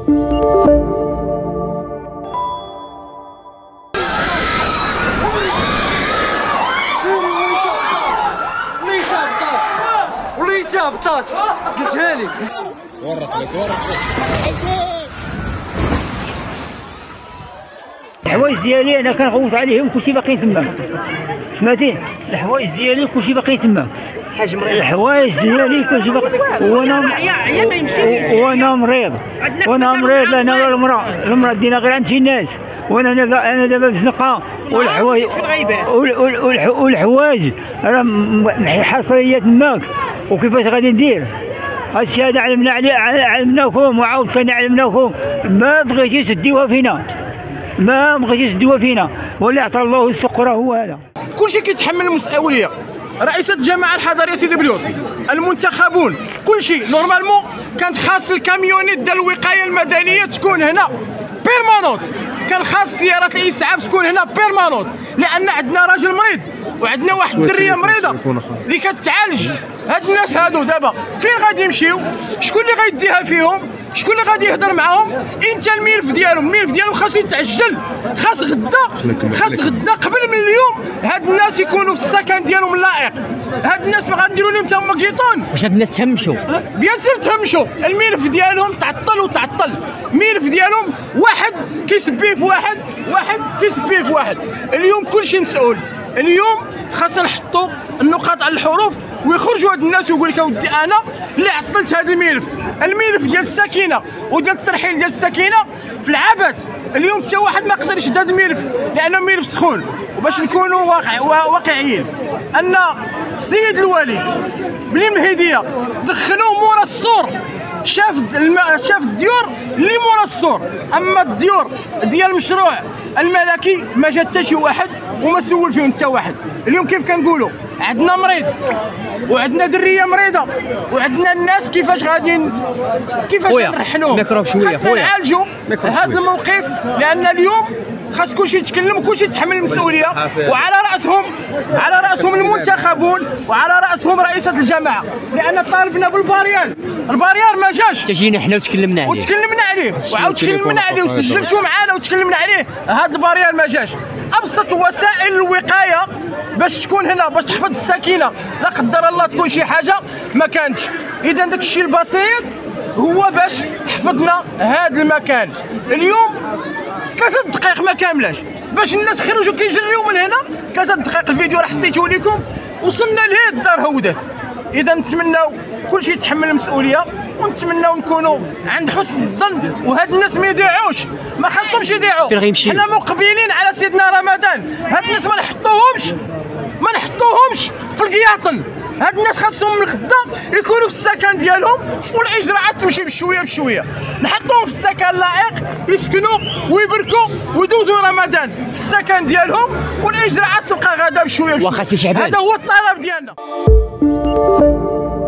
بطاط قلتها لي ورط لك الحوايج ديالي انا كنغوت عليهم كلشي باقي تما، سمعتي؟ الحوايج ديالي كلشي باقي تما، الحوايج ديالي كلشي باقي، وانا مريض انا المراه دينا غير عند شي ناس، وانا دابا بزنقه والحوايج راه حصريه تماك. وكيفاش غادي ندير؟ هادشي هذا علمناكم وعاود ثاني علمناكم، ما بغيتيش تديوها فينا، واللي عطى الله السقره هو هذا. كلشي كيتحمل المسؤوليه. رئيسة الجماعة الحضرية سيدي بليوط، المنتخبون، كلشي نورمالمون كانت خاص الكاميونيت ديال الوقايه المدنيه تكون هنا بيرمانونس، كان خاص سيارات الاسعاف تكون هنا بيرمانونس، لان عندنا راجل مريض وعندنا واحد الدريه مريضه اللي كتعالج. هاد الناس هادو دابا فين غادي يمشيو؟ شكون اللي غيديها فيهم؟ شكون اللي غادي يهضر معاهم؟ امتى الملف ديالهم خاصو يتعجل، خاص غدا قبل من اليوم هاد الناس يكونوا في السكن ديالهم اللائق. هاد الناس ما غنديروا لهم تما كيطون واش هاد الناس تهمشوا؟ بيان سير تهمشوا، الملف ديالهم تعطل، الملف ديالهم واحد كيسبيه في واحد كيسبيه في واحد. اليوم كلشي مسؤول، اليوم خاصنا نحطوا النقاط على الحروف ويخرجوا هاد الناس ويقول لك اودي انا اللي عطلت هذا الملف ديال السكينه وديال الترحيل ديال السكينه في العبث. اليوم حتى واحد ما يقدر يشد هذا الملف لانه ملف سخون. وباش نكونوا واقعيين، ان السيد الوالي بن مهديه دخلوه مورا السور، شاف الديور اللي مورا السور، اما الديور ديال المشروع الملكي ما جا حتى شي واحد وما سول فيهم حتى واحد. اليوم كيف كنقولوا عندنا مريض وعندنا دريه مريضه وعندنا الناس كيفاش نرحلوهم؟ خاصنا نعالجوا هذا الموقف، لان اليوم خاص كلشي يتكلم وكلشي يتحمل المسؤوليه، وعلى راسهم المنتخبون وعلى راسهم رئيسه الجماعه، لان طالبنا بالباريان، الباريان ما جاش، جينا حنا وتكلمنا عليه وعاود تكلمنا عليه وسجلتوا معنا وتكلمنا عليه. هذا الباريان ما جاش. ابسط وسائل الوقايه باش تكون هنا باش تحفظ السكينه لا قدر الله تكون شي حاجه ما كانتش. اذا داك الشيء البسيط هو باش حفظنا هذا المكان. اليوم 3 دقائق ما كاملاش باش الناس خرجوا كيجريو من هنا، 3 دقائق الفيديو راه حطيته لكم، وصلنا لهي الدار هودات. اذا نتمناو كلشي يتحمل المسؤوليه، ونتمناو نكونوا عند حسن الظن، وهاد الناس ما يضيعوش، ما خاصهمش يضيعوا. حنا مقبلين على سيدنا رمضان، هاد الناس ما نحطوهمش في القياطن. هاد الناس خاصهم من غدا يكونوا في السكن ديالهم والاجراءات تمشي بشويه، نحطوهم في السكن اللائق يسكنوا ويبركوا ويدوزوا رمضان في السكن ديالهم، والاجراءات تبقى غدا بشويه. واخا سي شعبان، هذا هو الطلب ديالنا.